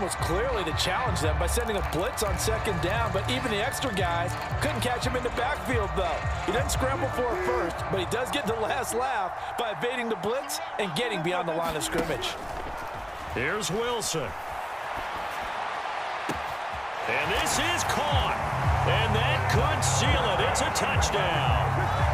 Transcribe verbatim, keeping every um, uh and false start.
was clearly to challenge them by sending a blitz on second down, but even the extra guys couldn't catch him in the backfield, though. He didn't scramble for a first, but he does get the last laugh by evading the blitz and getting beyond the line of scrimmage. Here's Wilson. And this is caught. And that could seal it. It's a touchdown.